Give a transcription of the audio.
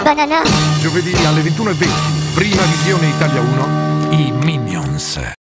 Banana. Giovedì alle 21:20, prima visione Italia 1, i Minions.